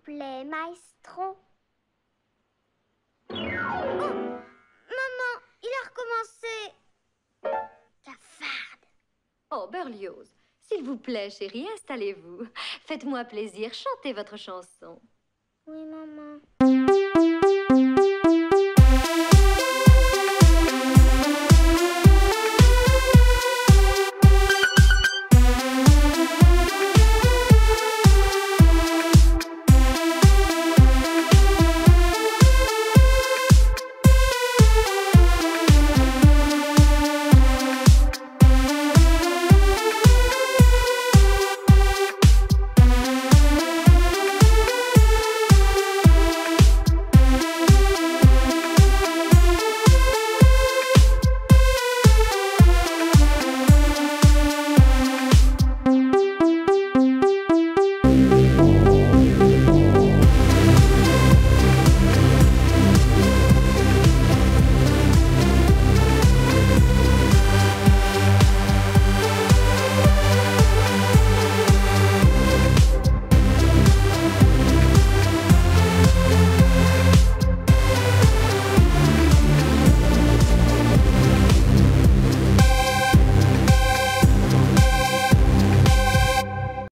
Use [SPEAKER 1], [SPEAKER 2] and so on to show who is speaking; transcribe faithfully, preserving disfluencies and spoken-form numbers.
[SPEAKER 1] plaît, maestro. Oh, maman, il a recommencé. Cafarde.
[SPEAKER 2] Oh, Berlioz, s'il vous plaît, chérie, installez-vous. Faites-moi plaisir, chantez votre chanson.
[SPEAKER 1] Oui, maman.